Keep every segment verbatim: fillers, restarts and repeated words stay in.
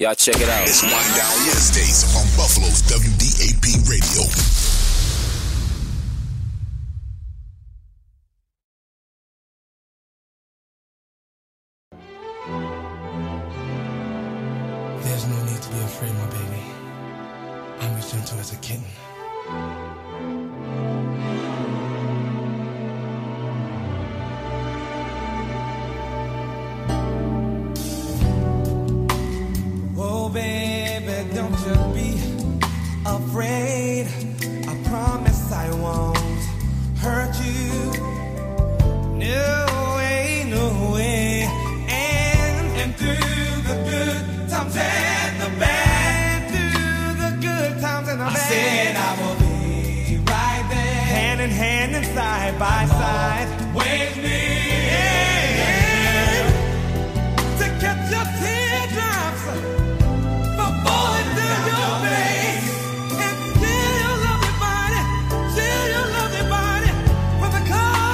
Y'all check it out. It's Wind Down Wednesdays on Buffalo's W D A P Radio. There's no need to be afraid, my baby. I'm as gentle as a kitten. Oh, baby, don't you be afraid. I promise I won't hurt you. No way, no way. And, and through the good times and the bad, through the good times and the bad, I said I will be right there, hand in hand and side by side with me, yeah, to catch your teardrops for falling through your face, and still you love your body, still you love your body from the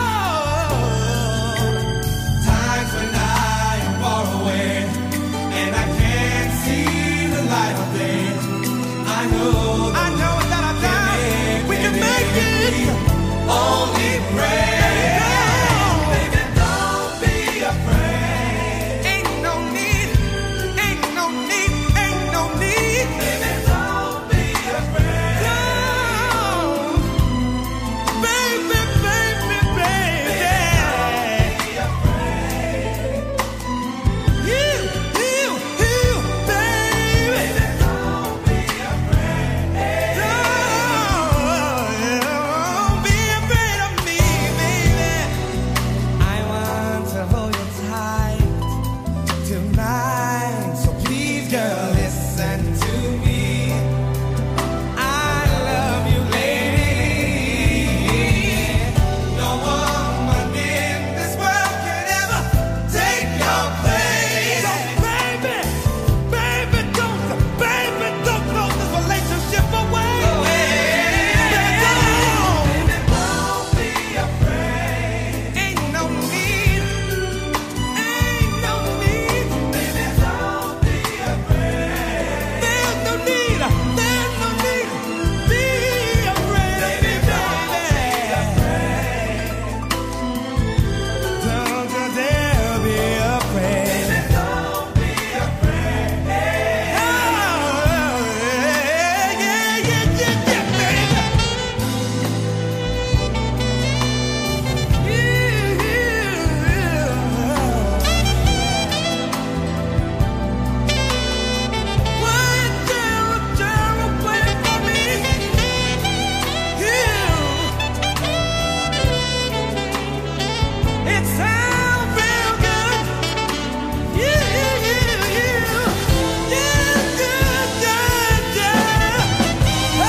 cold times when I am far away and I can't see the light of day. I know, I know that I die, we can make it. Only pray. Baby, don't be afraid. Ain't no need, ain't no need, ain't no need. Baby, don't be afraid. Don't. Baby, baby, baby. Don't be afraid. You, you, you, baby. Baby, don't be afraid. Don't be afraid of me, baby. I want to hold you tight tonight, so please, girl, listen to me. I love you, lady. No woman in this world can ever take your place. So, baby, baby, don't, baby, don't throw this relationship away. Baby, don't. Baby, don't be afraid. Ain't no need, ain't no need. Baby, don't be afraid. There's no need, there's no need. Be afraid, baby, baby. Don't you dare be afraid. Baby, don't be afraid. Oh, yeah, yeah, yeah, yeah, baby. Why, Gerald, Gerald, play it for me? It sounds real good. Yeah, yeah, yeah, yeah. Yeah, yeah, yeah, yeah. Oh,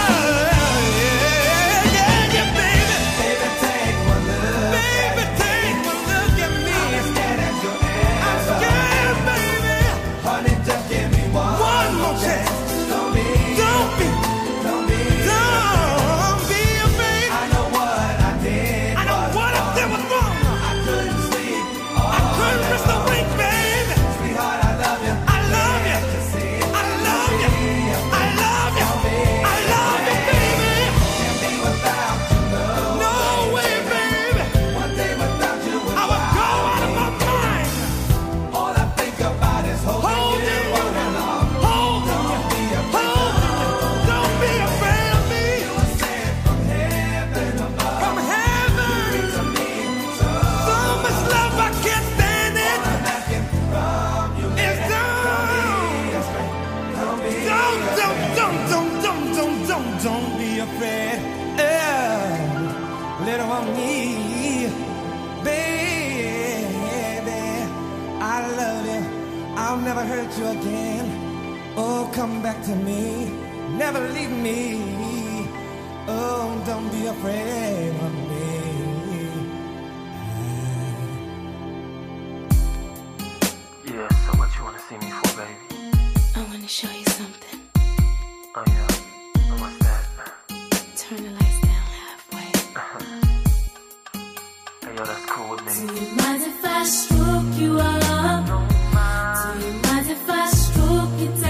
yeah, yeah, yeah, baby. Baby, take one look. Baby, take one look at me. I'm scared as your ass. I'm scared, baby. Honey, just give me one, one more chance. Don't be, don't be, don't be, don't be afraid. I know what I did. I know what I did was wrong. I couldn't sleep. I couldn't miss the wink, baby. Sweetheart, I love you. I love you. I love you. I love you. I love you, baby. Can't be without you, no. No way, baby. One day without you, I would go out of my mind. All I think about is holding you. Hold you. Don't be afraid. Don't be afraid of me. You were sent from heaven above. From heaven. To me, so much love I can't stand it. All I'm asking from you is don't be don't, don't, don't, don't, don't, don't, don't, don't be afraid. Yeah. Little of me, baby. I love you. I'll never hurt you again. Oh, come back to me. Never leave me. Oh, don't be afraid of me. Yeah, so what you wanna see me for, baby? I want to show you something. Oh yeah, and what's that? Turn the lights down halfway. Hey yo, that's cool with me. Do you mind if I stroke you up? Do you mind if I stroke you down?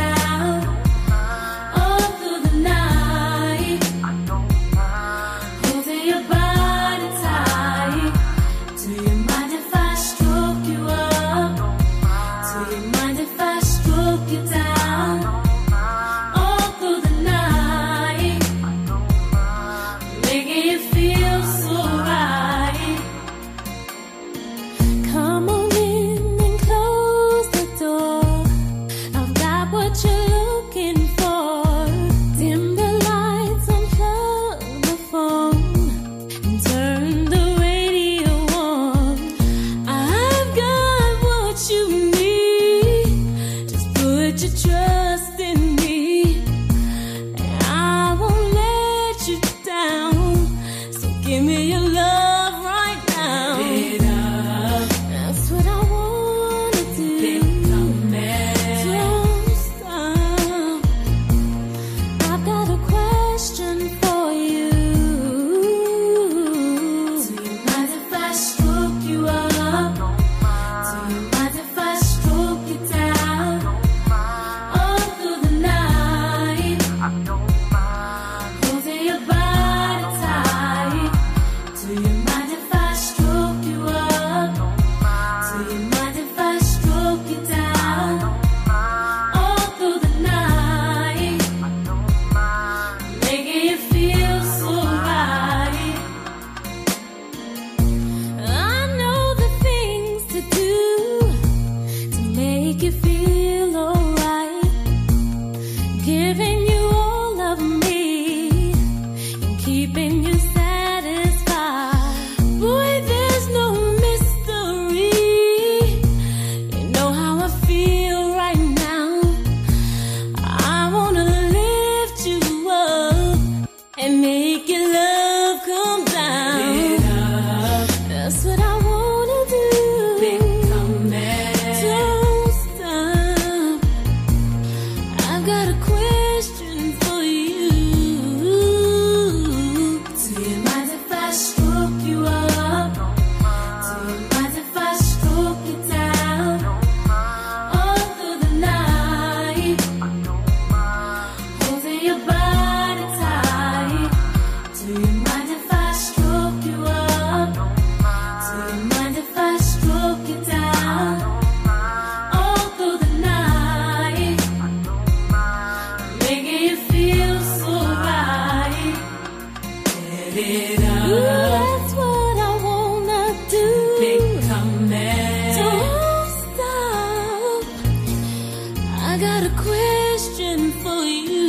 question for you.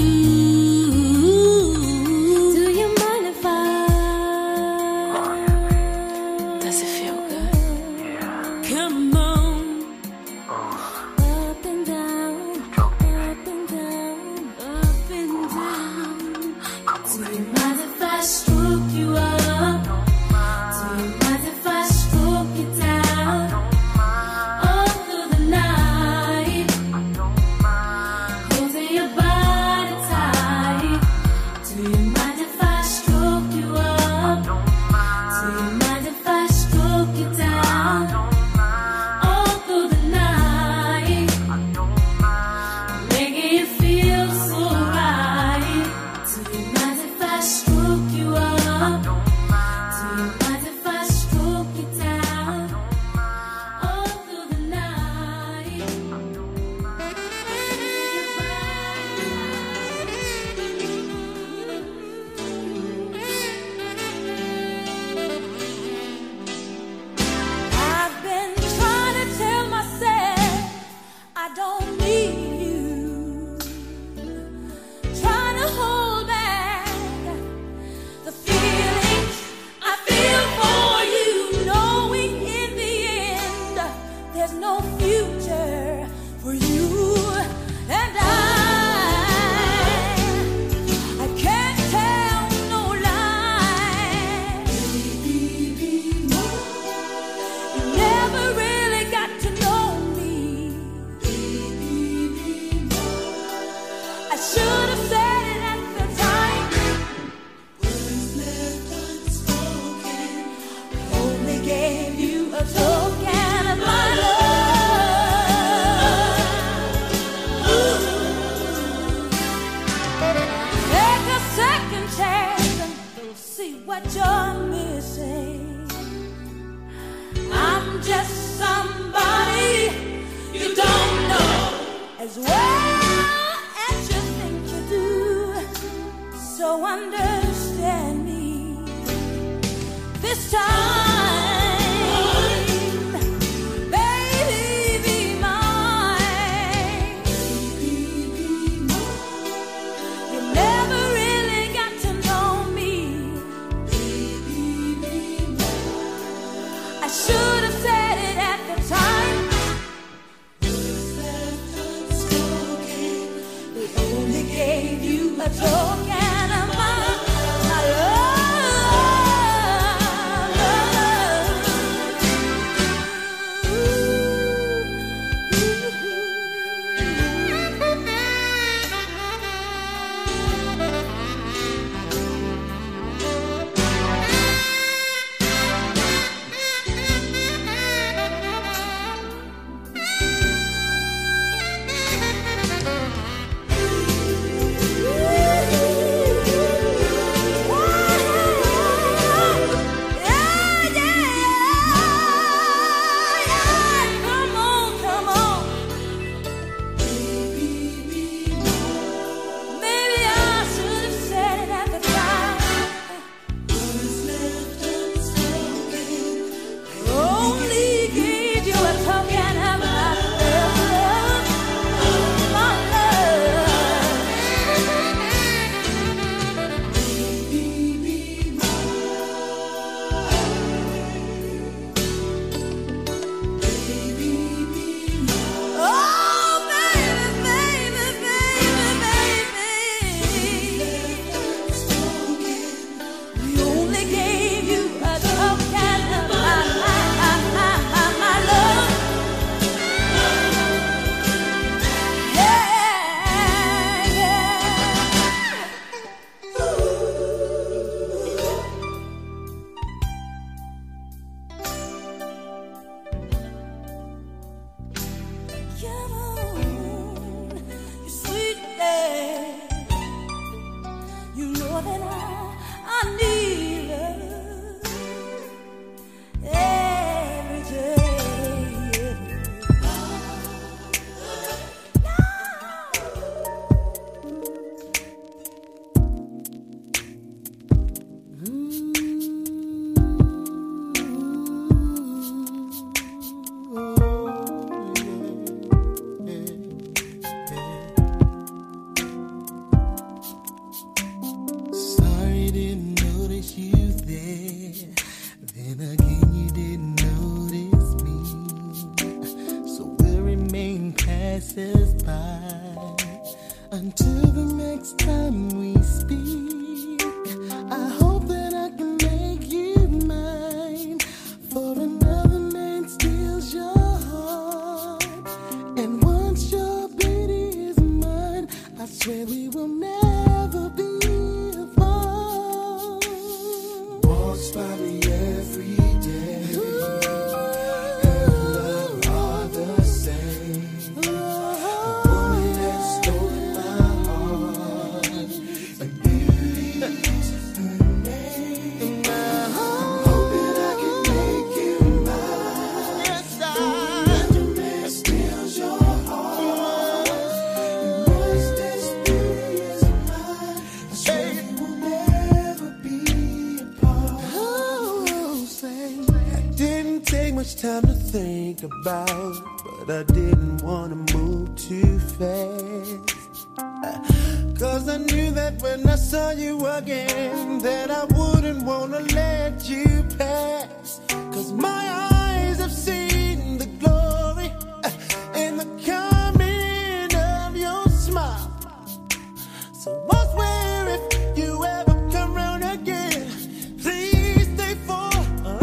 Do you mind if I? Does it feel good? Yeah. Come on. Oh, Up and down, stroke me, up and down, up and down. come Do on, you baby. mind if I stroke you up? Do you mind if I stroke you down? All through the night, holding your body tight. Do you mind if I stroke you up? Do you mind if I stroke you down? All through the night, making you feel so right. Do you mind if I stroke you up? Do you mind if I stroke you down? All through the night. I've been trying to tell myself I don't need you. Trying to hold back the feelings I feel for you, knowing in the end there's no future for you and I. I can't tell no lie. You never really got to know me. I should have said it at the time. Words left unspoken. I only gave you a token of my love. Ooh. Take a second chance and see what you're missing. I'm just somebody you don't know as well as you think you do. So understand me this time, baby, be mine. You never really got to know me. I should have said it at the time. They only gave you a token of my, my love, love. passes by. Until the next time we speak, I hope that I can make you mine. For another man steals your heart, and once your beauty is mine, I swear we will never be apart. Walks by me every day. Her love are the same. A woman that's stolen my heart, and beauty's her name. I'm hoping I can make you mine. Yes, I. Another man steals your heart, and once this beauty is mine, I swear we will never be apart. Oh, say, I didn't take much time to think about, but I didn't want to move too fast. Cause I knew that when I saw you again, that I wouldn't want to let you pass. Cause my eyes have seen the glory in the coming of your smile. So I swear if you ever come round again, please stay for a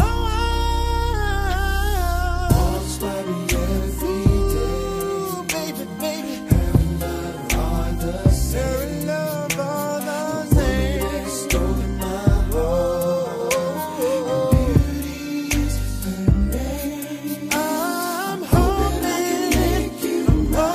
while. Walks by me every day. Baby, baby, her love are the same. Her love are the same. That's stolen my heart. Beauty's her name. I'm hoping I can make you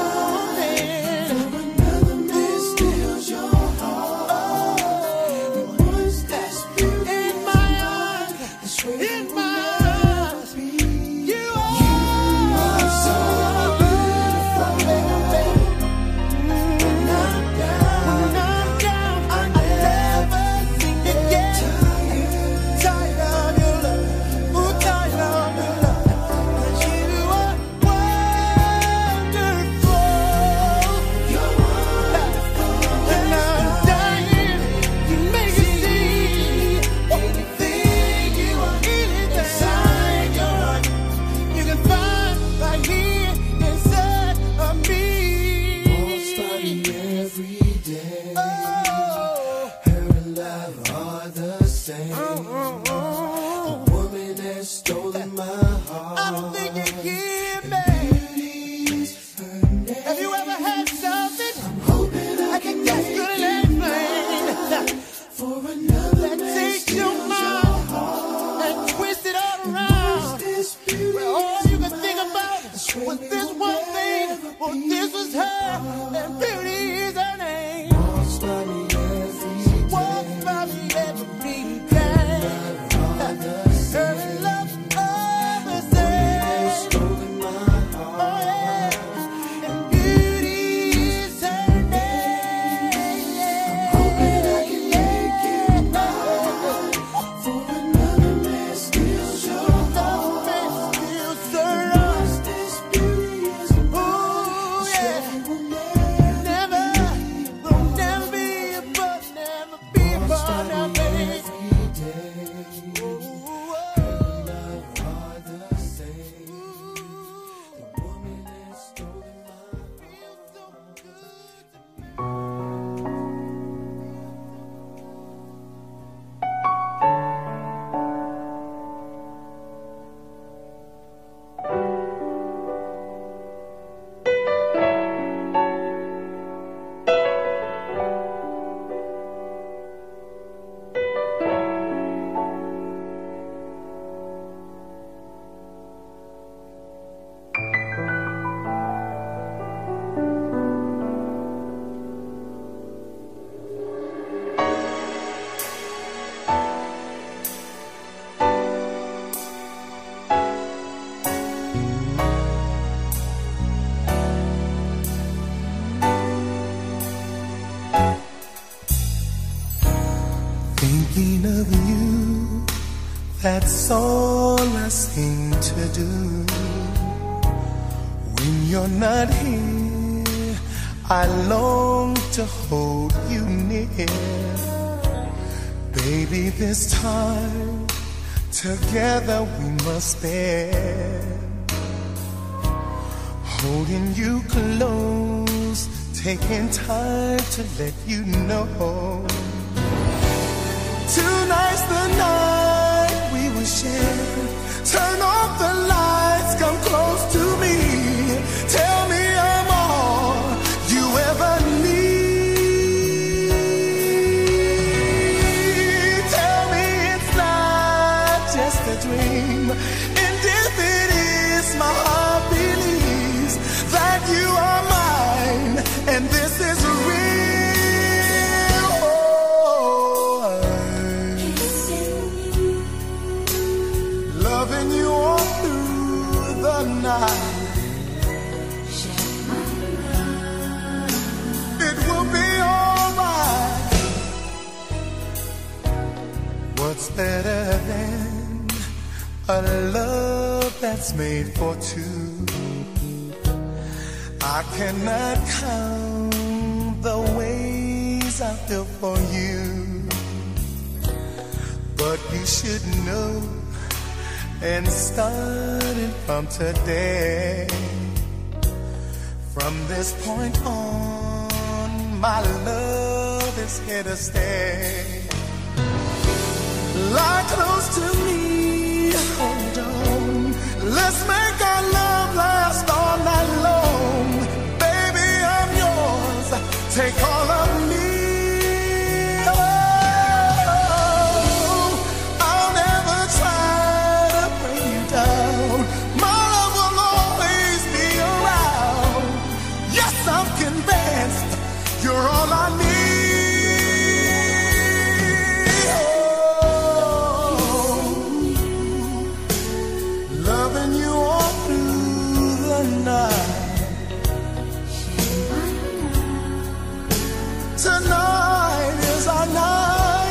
mine. For another man steals your heart, and once that's beauty in my eyes, I swear in my eyes, you are so beautiful, baby. When I'm down, when I'm down, I never think again. Tired, tired of your love, ooh, tired of your love. 'Cause you are wonderful. You're wonderful, and I'm dying to make you see anything you want, anything inside your heart, you can find right here inside of me. Walks by me every day. Oh, her and love are the same. A woman has stolen my heart. I don't think you hear me. Beauty's her name. Have you ever had something? I'm hoping I can just couldn't explain. For another that takes your mind and twist it all around. Well, all you can think about was this one thing. Well, this was her, and beauty is her name. Walks by me every day. Walks by me every day. Her love are the same. Stolen my heart. Oh, yeah. And beauty is her name. I'm hoping I can make you mine. For another man steals your heart. Steals her heart. This beauty is mine. Ooh, yeah. Never, will never be above, never be above now, baby. Ooh, her love are the same. The woman has stolen my heart. Feels so good to me. Thinking of you, that's all I seem to do. When you're not here, I long to hold you near. Baby, this time together we must spend. holding you close, taking time to let you know. Tonight's the night we will share. Turn off the lights, come close to me. Tell me I'm all you ever need. Tell me it's not just a dream. And if it is, my heart believes that you are mine, and this is real. Oh, loving you all through the night. It will be alright. What's better than a love that's made for two? I cannot count the ways I feel for you, but you should know. And starting from today, from this point on, my love is here to stay. Lie close to me, hold on. Let's make our love last all night long. Baby, I'm yours, take all of me. You're all I need. Oh, loving you all through the night. Tonight is our night.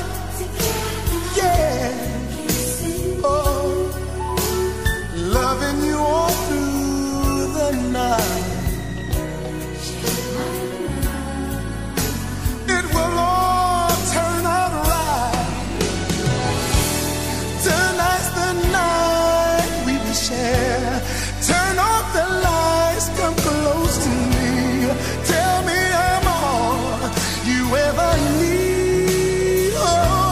Yeah. Oh, loving you all through the night. Turn off the lights, come close to me. Tell me I'm all you ever need. Oh,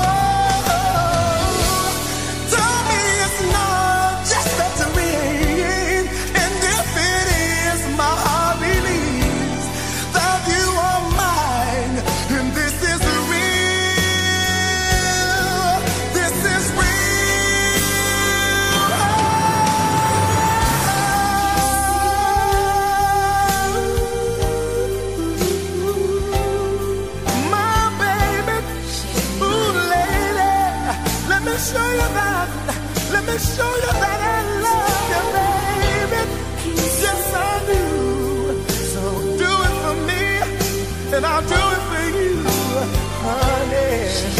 tell me it's not just a dream. And if it is, my heart believes that you are mine. And this is real. This is real. Show you that, let me show you that I love you, baby. Yes, I do. So do it for me, and I'll do it for you, honey.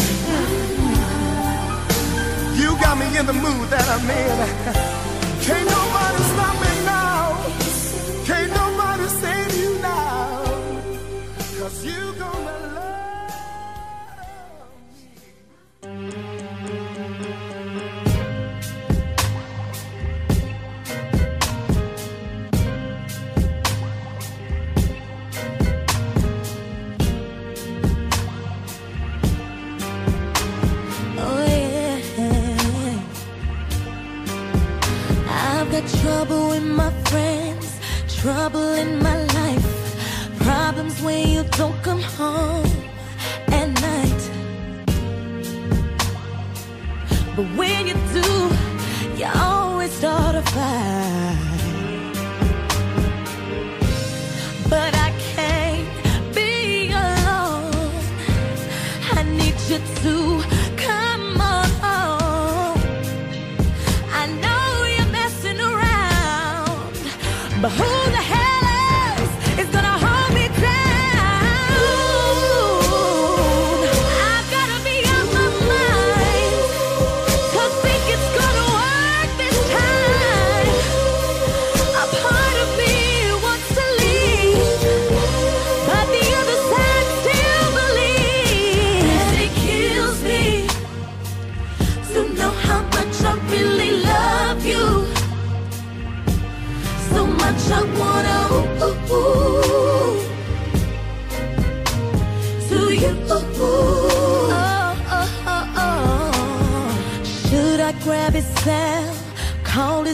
You got me in the mood that I'm in. Can't nobody stop me now. Can't nobody save you now. 'Cause you gonna love me. Trouble with my friends, trouble in my life, problems when you don't come home at night. But when you do, you always start a fight. But I can't be alone, I need you to come on. I know you're messing around, but who the hell else is gonna hold me down? I've gotta be on my mind to think it's gonna work this time.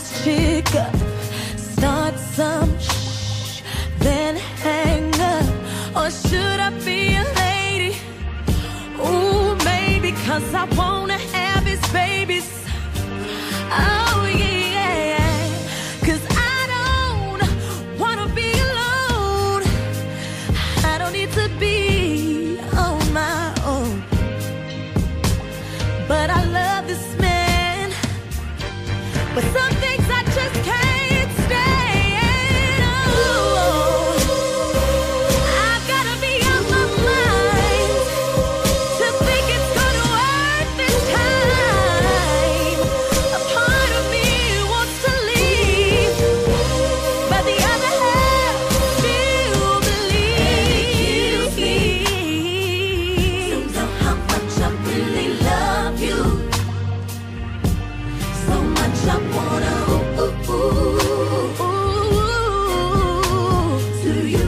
this chick up, start some shh, then hang up? Or should I be a lady? Ooh, maybe 'cause I wanna have his babies. Oh yeah, 'cause I don't wanna be alone. I don't need to be on my own. But I love this man. But some things I just can't stand. Oh, I've gotta be on my mind to think it's gonna work this time. A part of me wants to leave, but the other half still believes. You know how much I really love you. So much I wanna ooh, ooh, ooh, ooh, to you.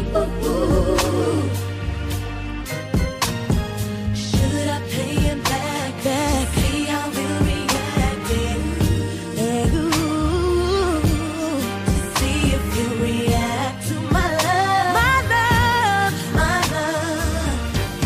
Should I pay him back, back? See how he'll react, yeah. Ooh, to see if he'll react to my love, my love, my love.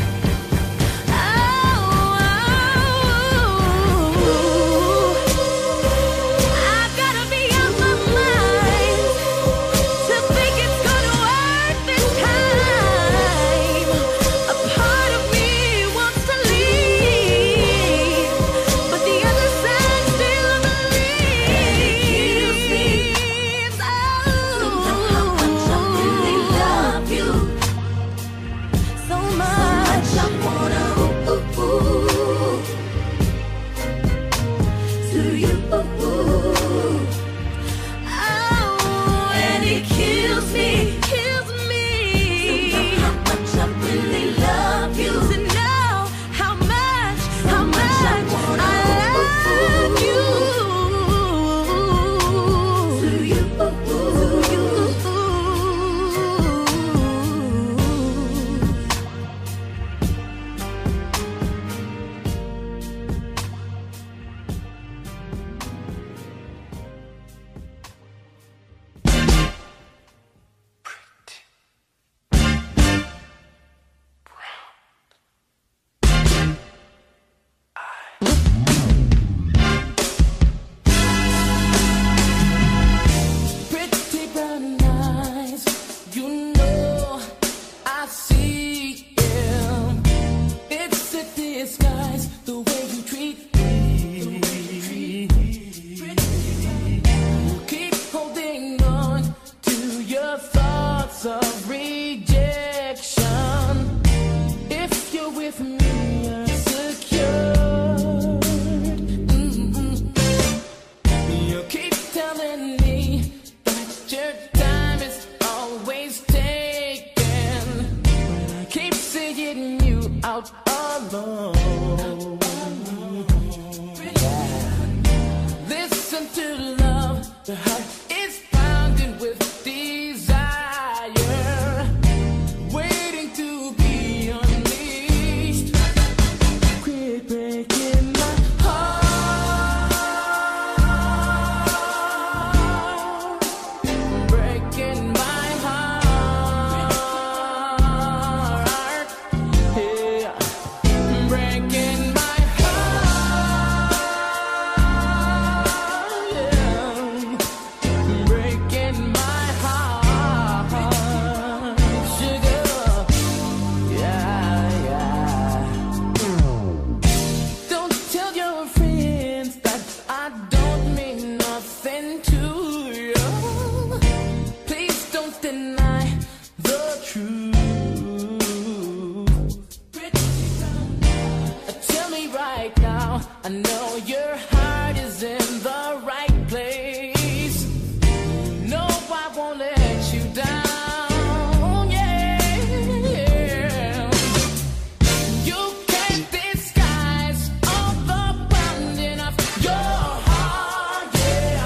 I've gotta be on my mind to think it's gonna work this time. A part of me wants to leave, but the other side still believes. Oh, how much I really love you. So much I wanna ooh, ooh, ooh, to you. Oh, and it kills me, kills me. To know how much I really love you. To know how much, how much I love you. To you, to you. Pretty brown eyes, you know I see them. It's a disguise, the way you treat me. Keep holding on to your thoughts of rejection. If you're with me, you're secure. Mm-mm. You keep telling me that your time is always taken, but I keep seeing you out alone. Listen to love, the heart is pounding with desire, waiting to be unleashed. Quit breaking my heart, breaking my heart, yeah, breaking my heart, yeah, breaking my heart, sugar, yeah, yeah. Don't tell your friends that I don't mean nothing to you. Please don't deny the truth. Tell me right now, I know your heart is in the right place. No, I won't let you down, yeah. You can't disguise all the pounding of your heart, yeah.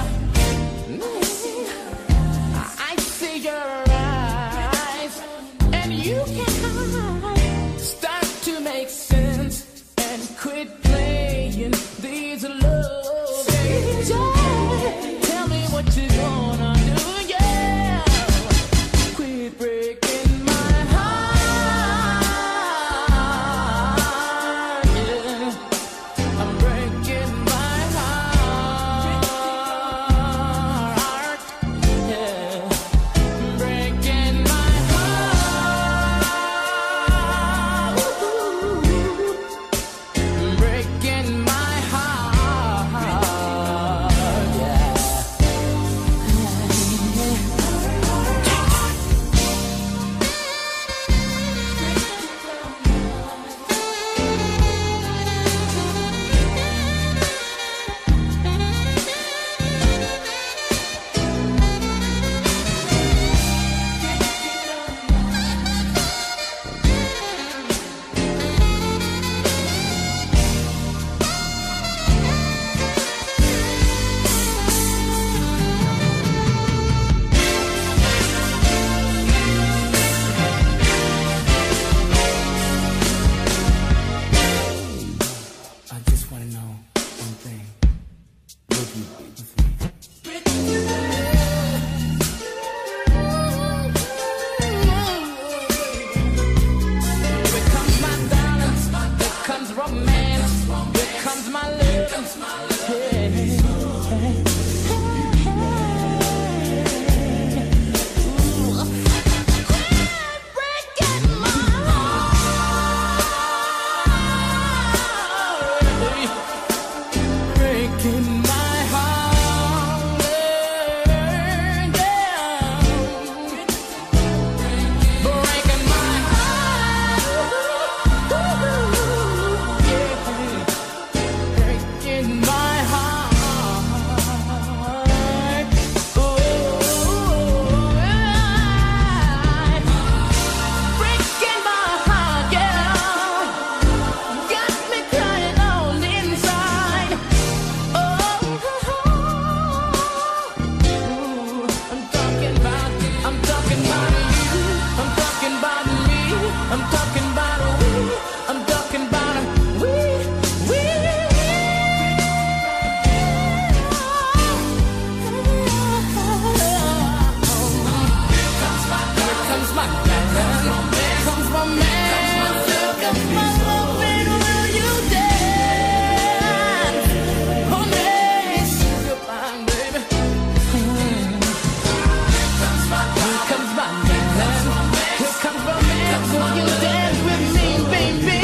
I see your eyes, and you can start to make sense and quit playing these love games. Tell me what comes my romance, comes romance, here comes my loving. Will you dance for me? Sugar pie, baby. Mm. Here comes my romance, here comes romance. Will you dance with me, baby?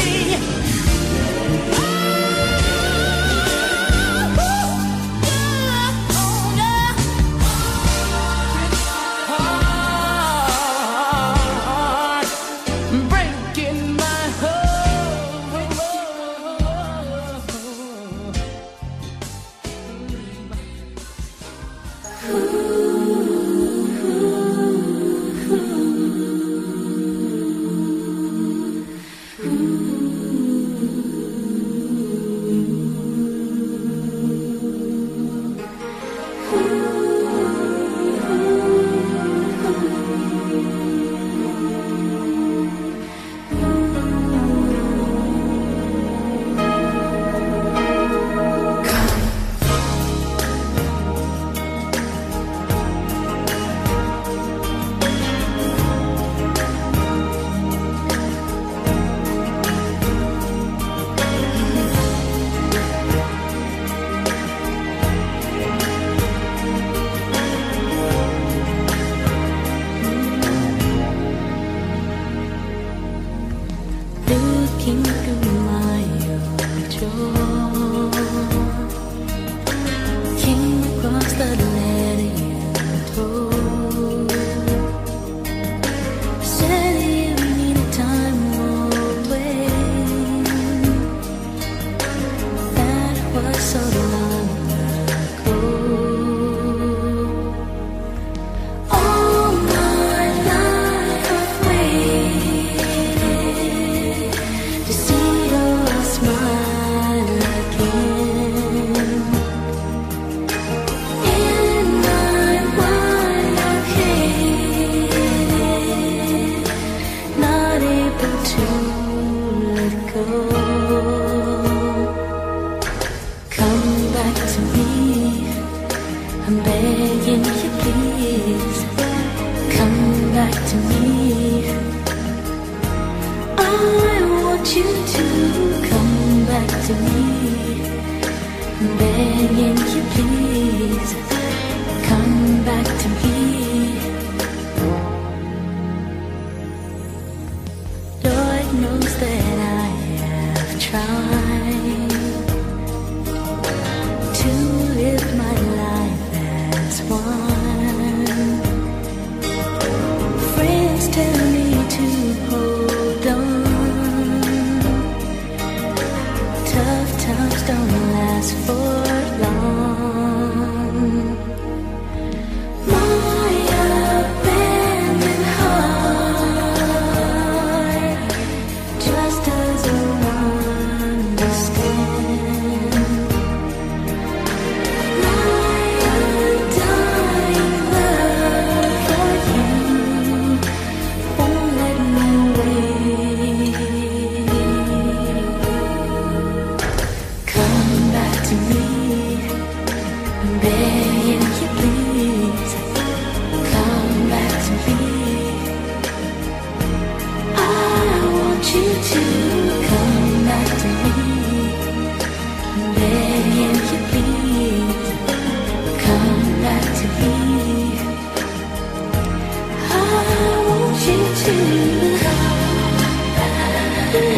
Looking through my old drawer, came across the letter you told. Said you needed time away. That was so long ago. All my life I've waited to see your smile again. In my mind I've hated, not able to let go. Come back to me, I'm begging you please. Come back to me, I want you to come back to me. I'm begging you please. Come back to me. Lord knows that I have tried to live my life as one. Friends tell me to hold on. Tough times don't last for long. My abandoned heart just doesn't understand. My undying love for you won't let me wait. Come back to me, I'm begging you please. Come back to me, I want you to come back to me. I'm begging you please. Come back to me, I want you to come back to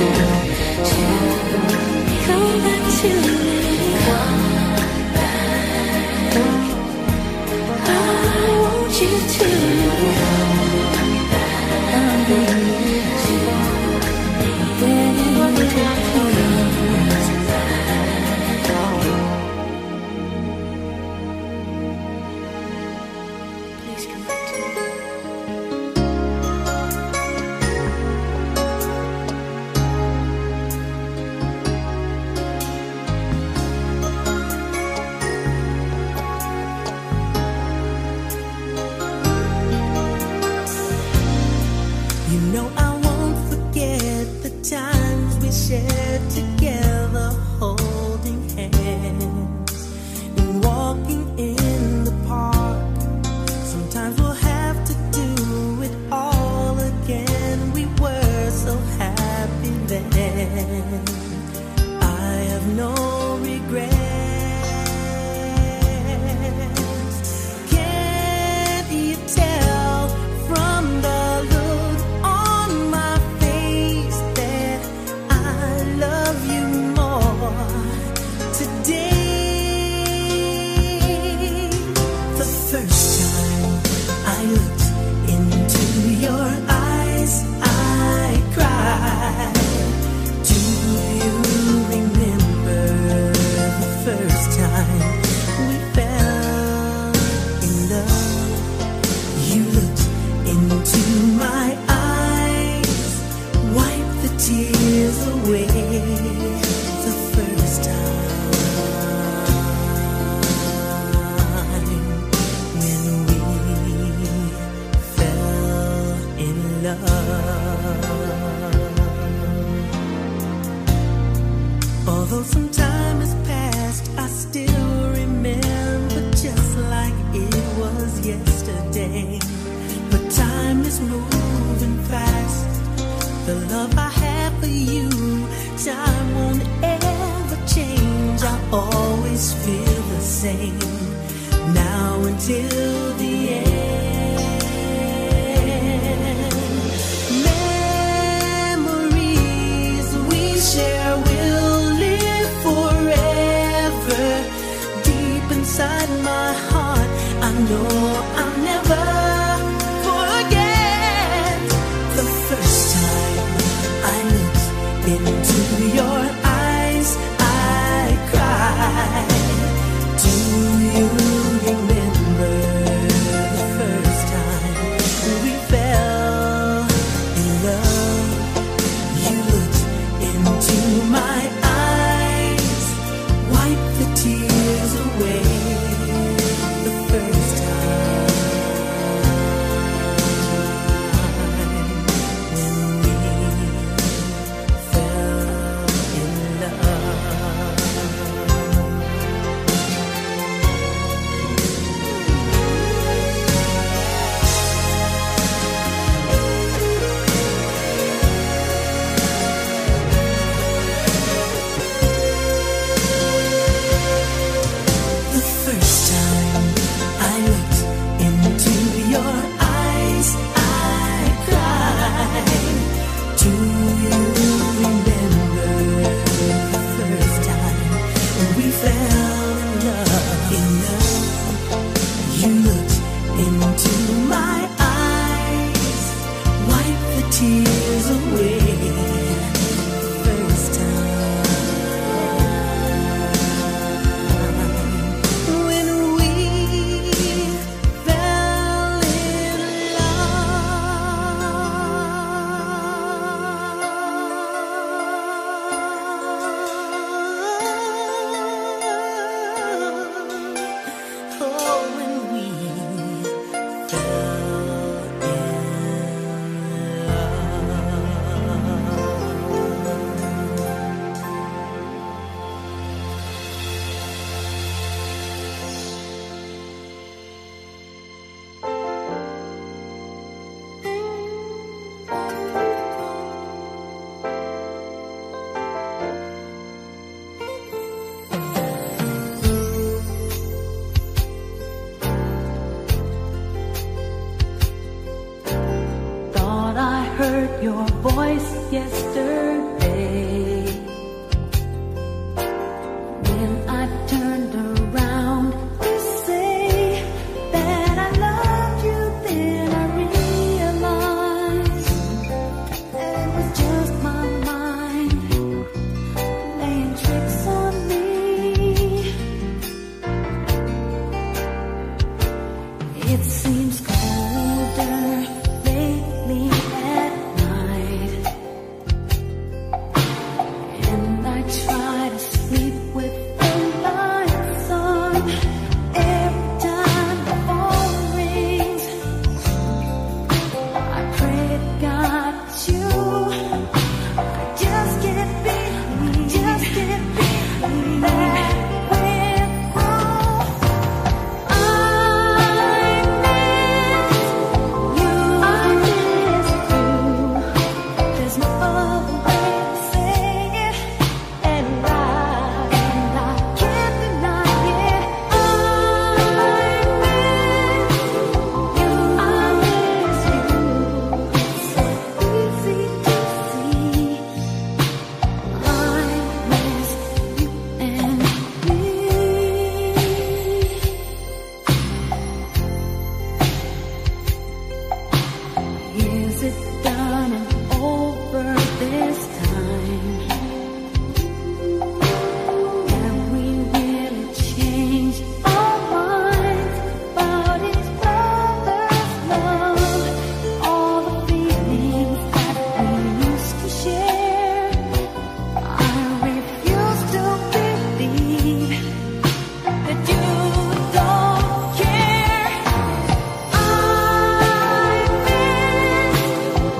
me. Come back to me. Come back. I want you to come back. I'm begging you to, begging you to please. Please come back to me. You know I won't forget the times we shared together, holding hands and walking in the park. Sometimes we'll have to do it all love. Although some time has passed, I still remember just like it was yesterday. But time is moving fast. The love I have for you, time won't ever change. I always feel the same, now until the end. Memories we share will live forever. Deep inside my heart, I know I'll never forget the first time I looked into your eyes, I cried. Do you remember the first time we fell in love? You looked into my eyes, wiped the tears away. The first time when we fell in love. The first time I looked into your eyes, I cried. Do you remember the first time when we fell in love? In love, you looked into my eyes, wiped the tears away. First time when we fell in love. Oh, when we fell Thought I heard your voice yesterday when I turned around to say that I loved you. Then I realized that it was just my mind playing tricks on me. It seems colder lately at night, and I try to sleep with the lights on. Every time the phone rings, I pray to God that you just can't be, just can't be that we're wrong. I miss you. I miss you. There's no other way to say it, and I, and I can't deny it. I miss you. I miss you. So easy to see. I miss you and me. Is it done and over this time? Have we really changed our minds about each other's love? All the feelings that we used to share, I refuse to believe that you don't care. I miss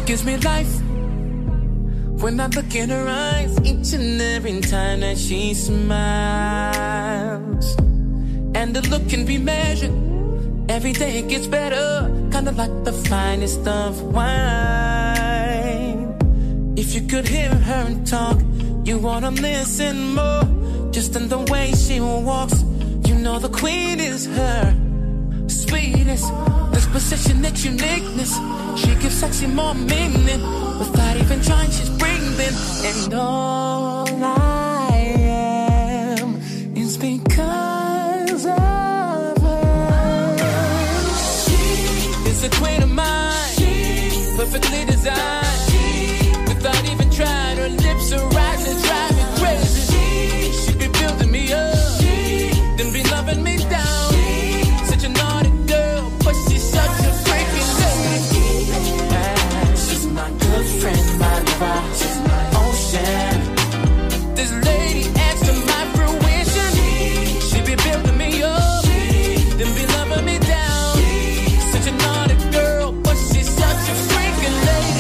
gives me life when I look in her eyes, each and every time that she smiles. And the look can be measured, every day it gets better, kinda like the finest of wine. If you could hear her talk, you wanna listen more. Just in the way she walks, you know the queen is her. Sweetness, disposition, that uniqueness, she gives sexy more meaning. Without even trying, she's breathing. And all I am is because of her. She is a queen of mine, perfectly designed. Without even trying, her lips are rising, drive me crazy. She be building me up, then be loving me down. Such a naughty girl, but she's such a freaking lady. She's my good friend, my lover, she's my ocean. This lady adds to my fruition. She be building me up, then be loving me down. Such a naughty girl, but she's such a freaking lady.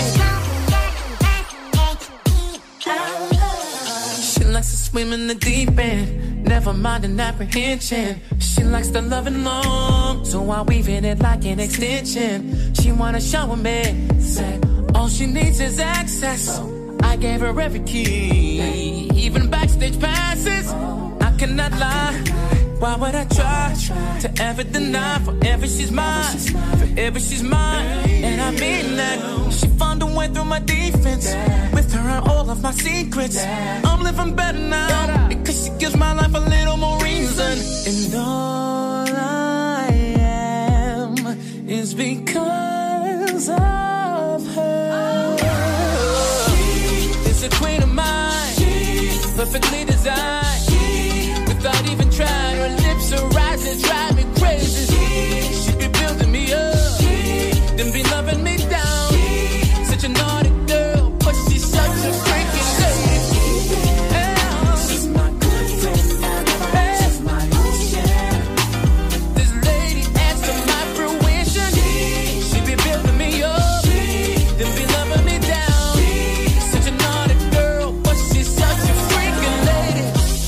She likes to swim in the deep end, never mind an apprehension. She likes to love and long, so I weave in it like an extension. She wanna show me, say, all she needs is access. I gave her every key, even backstage passes. I cannot lie, why would I try to ever deny? Forever she's mine, forever she's mine. And I mean that. She found a way through my defense, with her and all of my secrets. I'm living better now, because she gives my life a little more reason. And all I am is because of her. She's a queen of mine, perfectly designed. Without even trying, her lips are rising, drive me crazy. She be building me up, then be loving me down. Such a naughty girl, but she's such a freaking lady. She's my good friend, she's my ocean. This lady adds to my fruition. She be building me up, then be loving me down. Such a naughty girl, but she's such a freaking lady.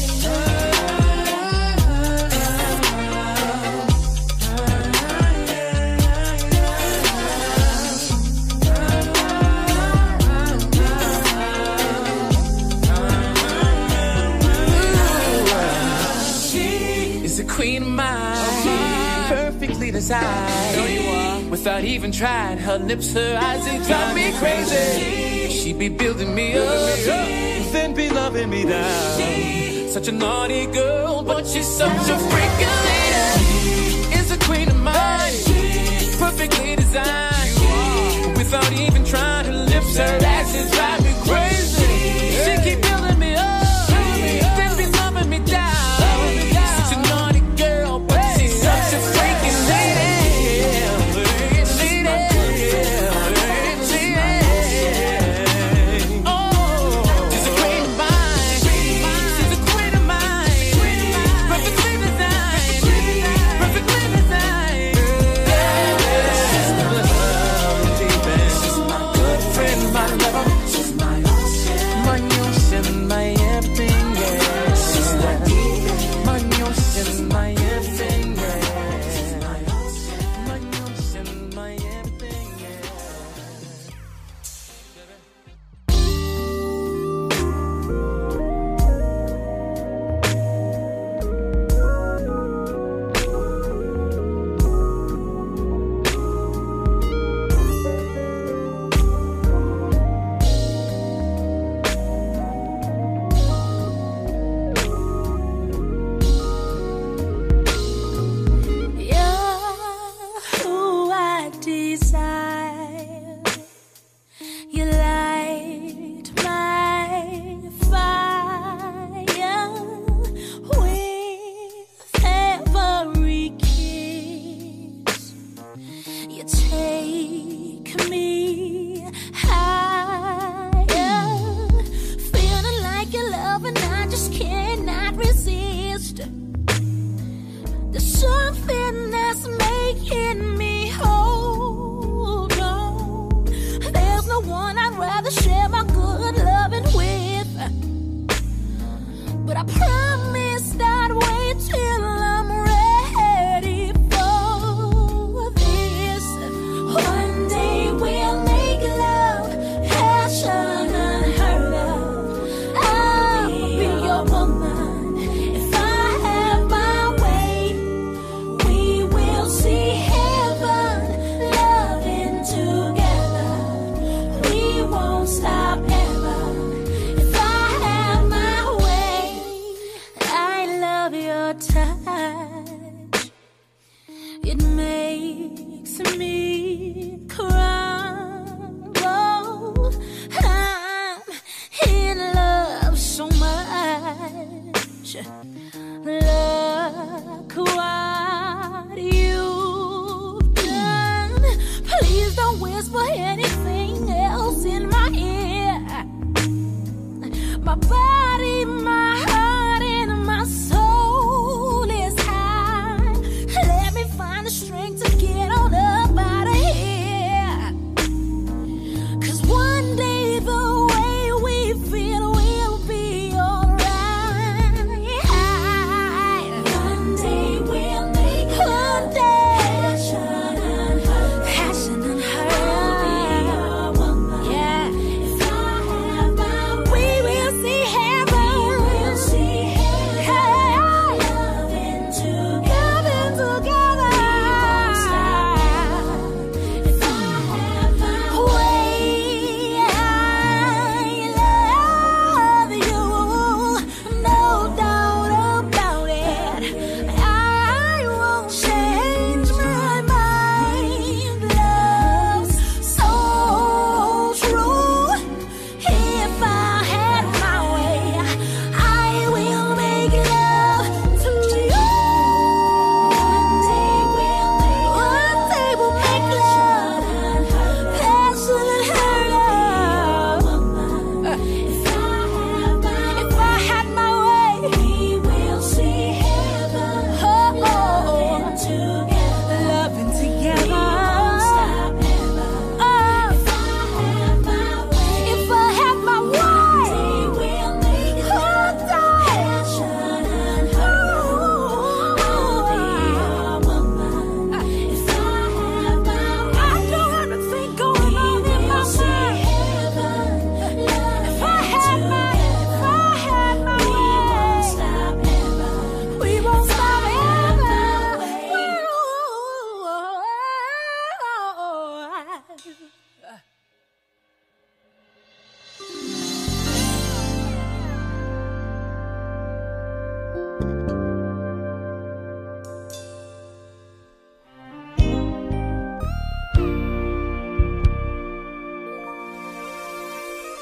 The queen of mine, perfectly designed. Without even trying, her lips, her eyes, they drive me crazy. She be building me up, then be loving me down. Such a naughty girl, but she's such a freaking lady. Is a queen of mine, perfectly designed. Without even trying, her lips, her eyes, they drive me crazy. She keep building me up, then be loving me down. My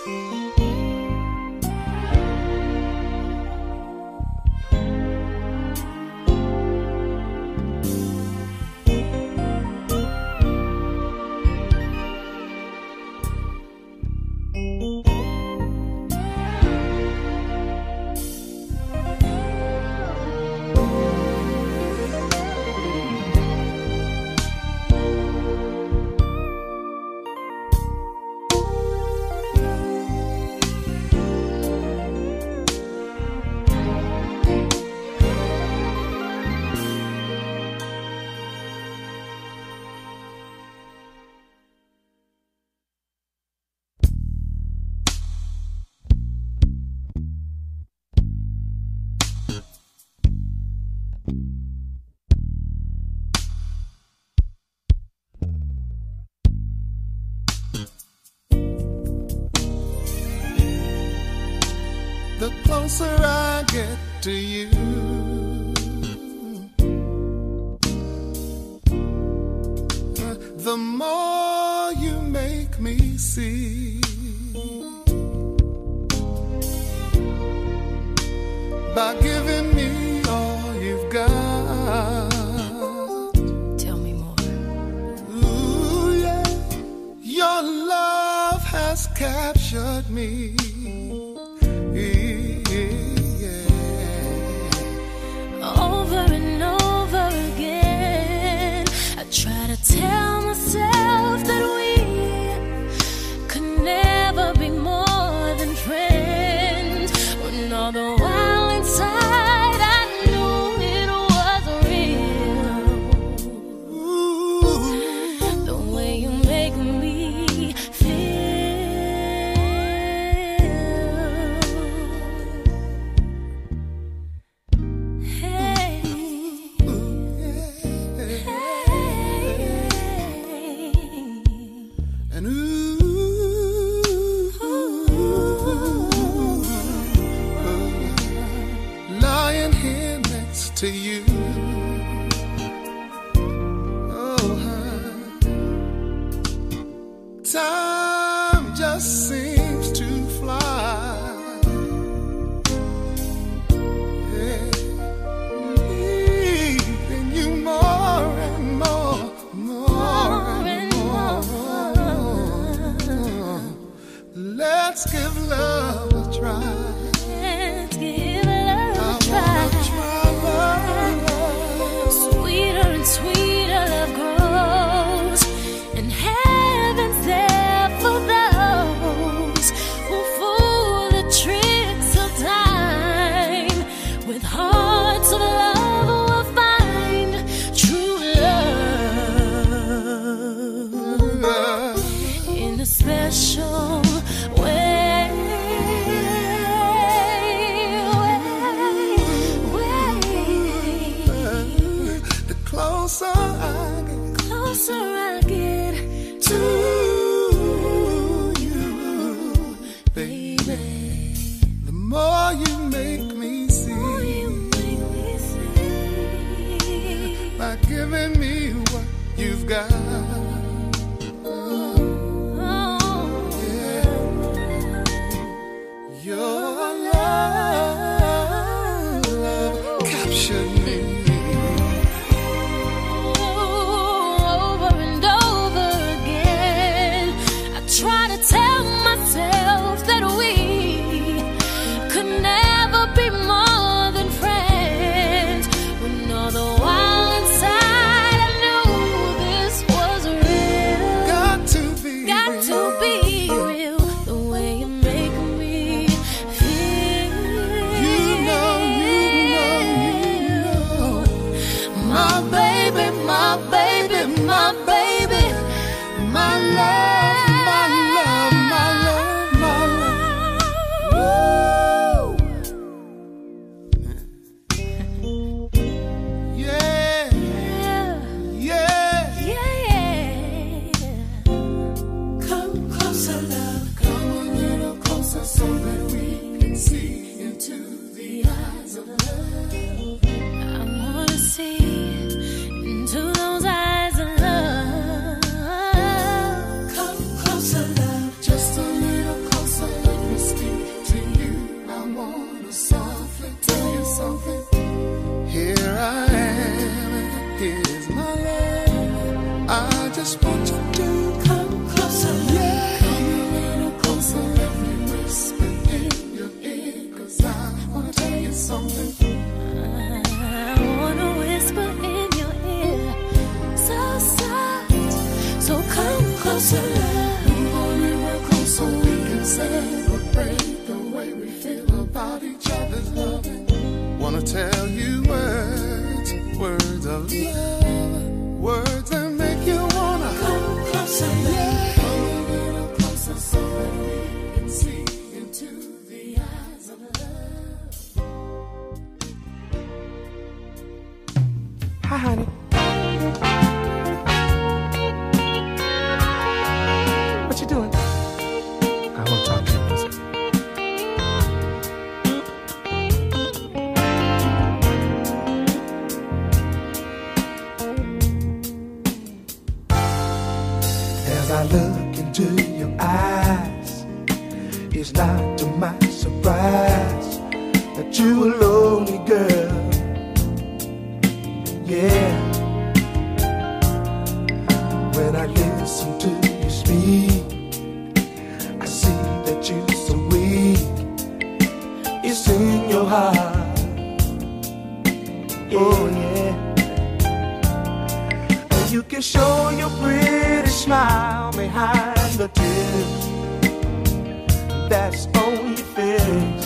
The closer I get to you, the more you make me see. By giving me all you've got. Tell me more. Ooh, yeah. Your love has captured me. Over and over again, I try to tell myself that we could never be more than friends, when all the while inside I knew it was real. Ooh, the way you make me feel. To you, oh, time just seems to fly. Yeah. Needing you more and more, more and more. Let's give love a try. Let's give love a try. Sweeter and sweeter love grows, and heaven's there for those who fool the tricks of time. With hearts of love will find true love in a special way. Closer I get, closer I get to you, baby. The more you make me see, more you make me see. By giving me what you've got. Oh, yeah. way we feel about each other's loving. Wanna tell you words, words of love, words that make you wanna come closer, yeah. Come a little closer so that we can see into the eyes of love. Hi, honey. What you doing? I want to talk to you. Listen. As I look into your eyes, it's not to my surprise that you a lonely girl. Yeah. When I listen to you speak, I see that you're so weak. It's in your heart. Oh yeah. And you can show your pretty smile behind the tears that's on your face.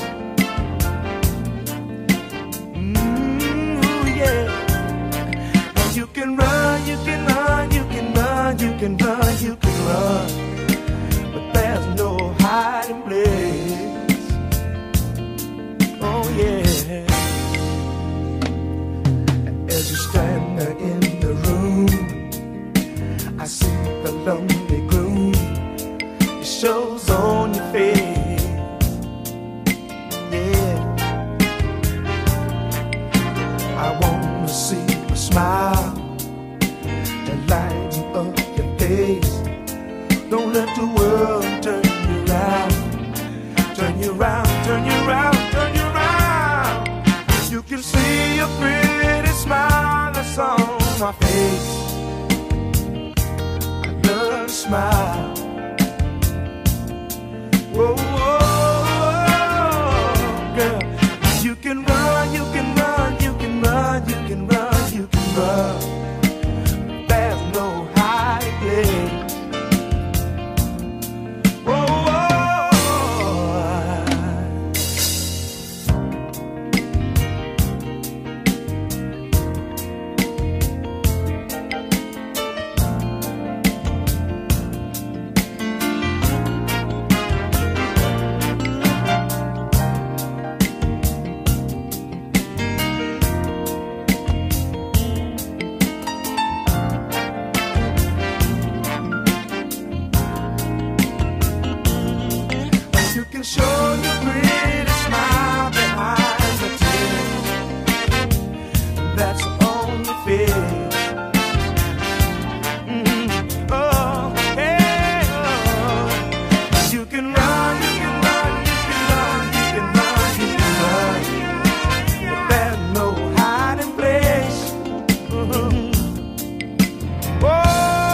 Mm, yeah. And you can run, you can run, you can run, you can run, you can run, but there's no hiding place. Oh yeah. As you stand there in the room, I see the lonely gloom. It shows on your face. Yeah. I wanna see a smile that lighten up your face. Don't let the world turn you around, turn you around, turn you around, turn you around. You can see a pretty smile that's on my face. I love to smile. Whoa, whoa, whoa, girl. You can run, you can run, you can run, you can run, you can run. There's no hiding place. Whoa, whoa. You can show your pretty smile behind the tears that's on your face. Mm-hmm. Oh, hey, oh. You can run, you can run, you can run, you can run, you can run, but there's no hiding place. Mm-hmm. Whoa.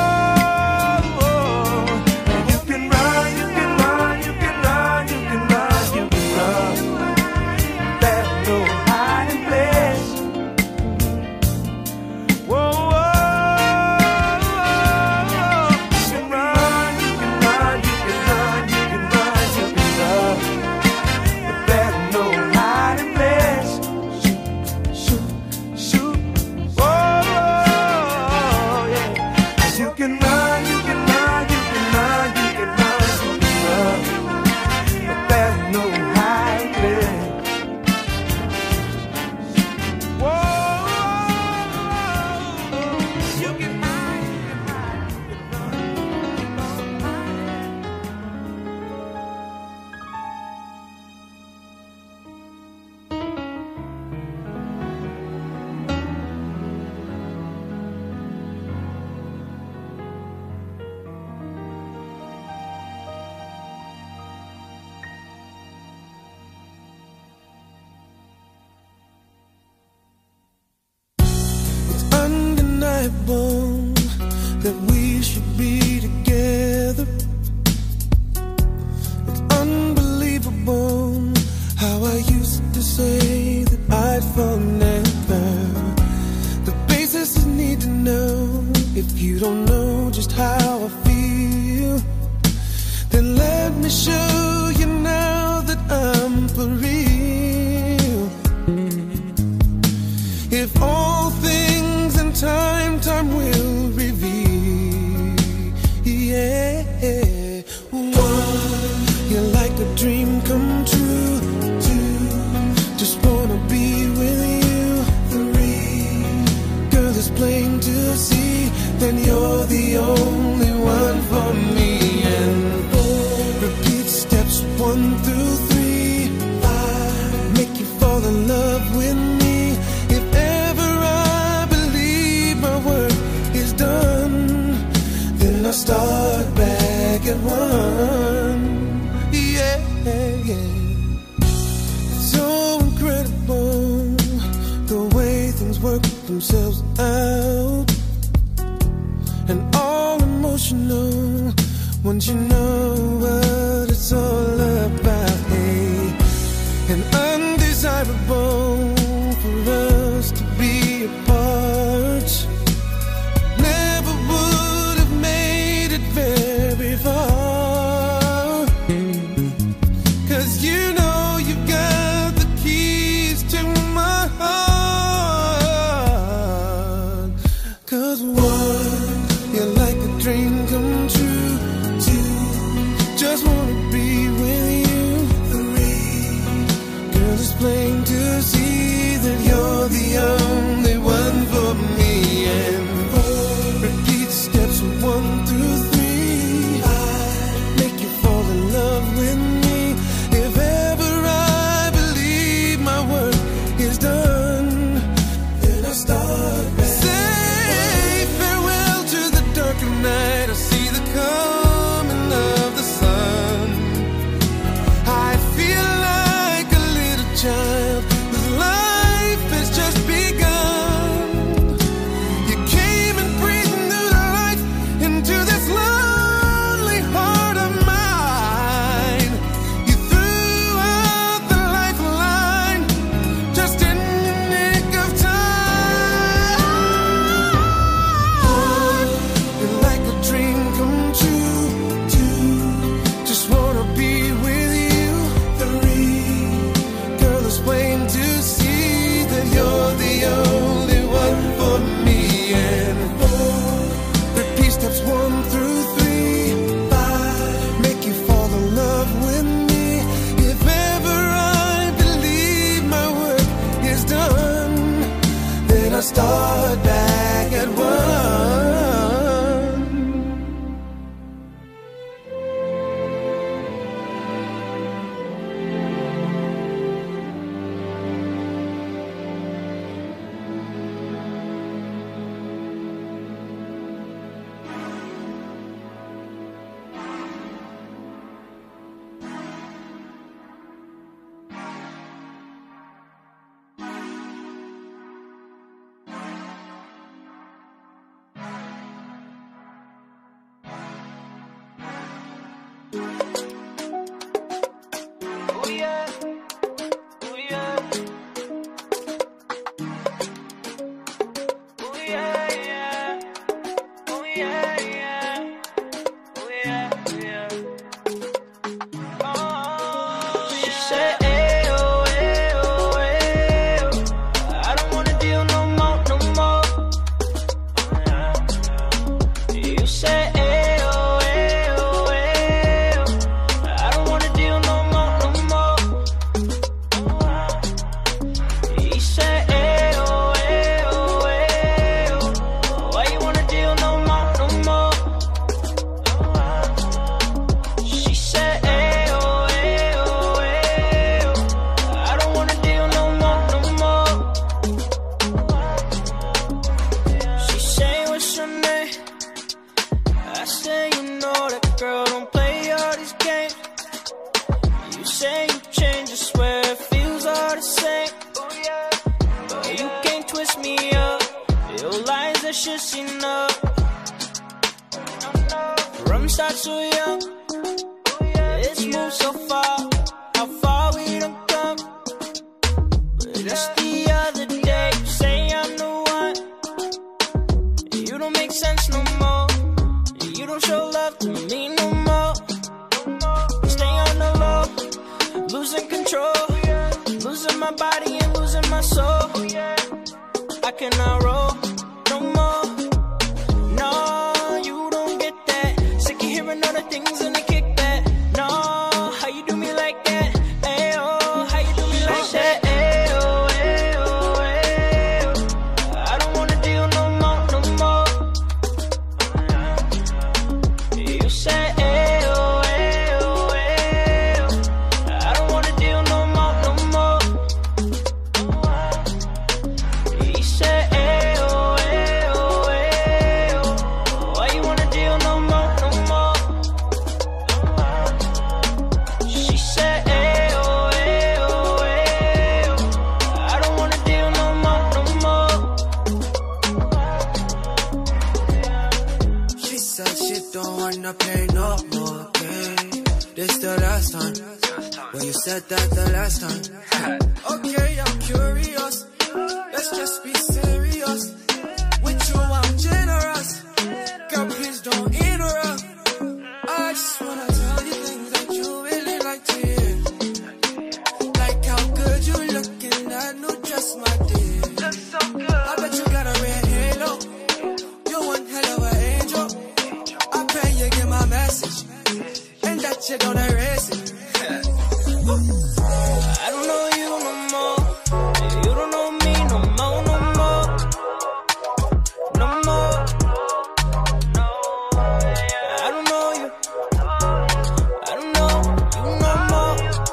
That we should be together. It's unbelievable how I used to say that I'd fall never. The basis I need to know. If you don't know just how I feel, then let me show you now that I'm you're the only one for me. And repeat steps one through three. I make you fall in love with me. If ever I believe my work is done, then I'll start back at one. Yeah, yeah. It's so incredible the way things work themselves out, and all emotional once you know what it's all about. Hey, and undesirable for us to be apart. Never would have made it very far, 'cause you know you got the keys to my heart. 'Cause one, you're like a dream come true. Two, just wanna be with you. Three, girl, it's plain to see that you're the only one for me. And four, repeat steps one through three. I make you fall in love with me. If ever I believe my work is done, then I start back. Say farewell to the darker night. I see the coming of the sun. I feel like a little child whose life has just begun. You came and breathed new life into this lonely heart of mine. You threw out the lifeline just in the nick of time. You're like a dream come true. Two, just wanna be with you. Three, girl, it's plain to see that you're the only one for me. And four, repeat steps one through three. Five, make you fall in love with me. If ever I believe my work is done, then I start back at one. Ooh yeah, ooh yeah, ooh yeah, yeah, ooh yeah, yeah, ooh yeah, yeah. Oh, she said, ayo, ayo, ayo, I don't wanna deal no more, no more. You said, ayo, ayo, ayo, I don't wanna deal no more, no more. He said, ayo, ayo, ayo, why you wanna deal no more, no more? She said, ayo, ayo, ayo, I don't wanna deal no more, no more. She say, what's your name? I say, you know that girl don't play all these games. You say you change, I swear it feels all the same. But you can't twist me up. Your lies, that shit's enough. Rum starts so young. It's moved so far. How far we done come. But just the other day, you say I'm the one. You don't make sense no more. You don't show love to me no more. Stay on the low, losing control, losing my body and losing my soul. I cannot roll no more. No, you don't get that. Sick of hearing all the things and they kick that. No, how you do me like that? Ayo, how you do me like that? Ayo, ayo, ayo, I don't wanna deal no more, no more. time. When you said that the last time. Okay, I'm curious. Let's just be serious. With you, I'm generous. Girl, please don't interrupt. I just wanna tell you things that you really like to hear. Like how good you look in that new dress, my dear. Looks so good. I bet you got a red halo. You're one hell of an angel. I pray you get my message, and that you don't erase it. I don't know you no more. You don't know me no more, no more, no more. I don't know you. I don't know you no more.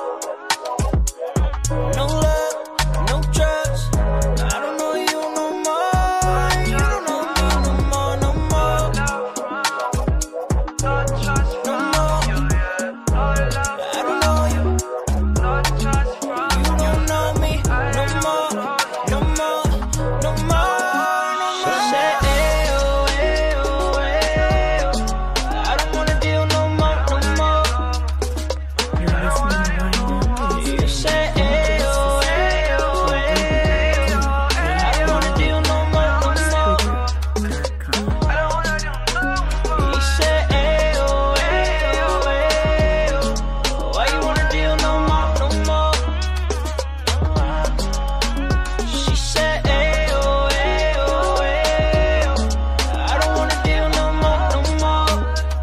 No love, no trust. I don't know you no more. You don't know me no more, no more. No more. I don't know you. You don't know me no more, no more, no more. She said, ayo, ayo, ayo. I don't wanna deal no more, no more. You said, ayo, ayo, ayo. I don't wanna deal no more, no more. He said, ayo, ayo, ayo. Why you wanna deal no more, no more? She said, ayo, ayo, ayo. I don't wanna deal no more, no more.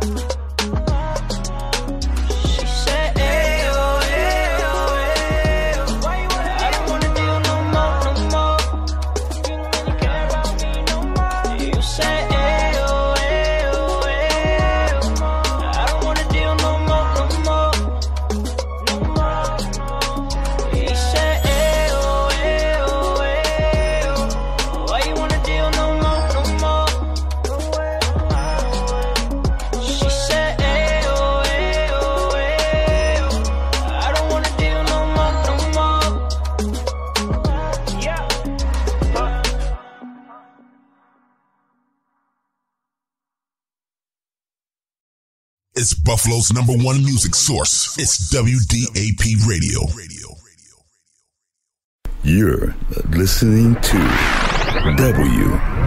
She said, ayo, ayo, ayo. Why you wanna I don't wanna deal no more, no more. You don't really care about me no more. You said, ayo, ayo, ayo. I don't wanna deal no more, no more. No more. He said, ayo, ayo, ayo. Why you wanna deal no more, no more? She said, ayo, ayo, ayo. I don't wanna deal no more, no more. Yeah. It's Buffalo's number one music source. It's W D A P Radio. You're listening to W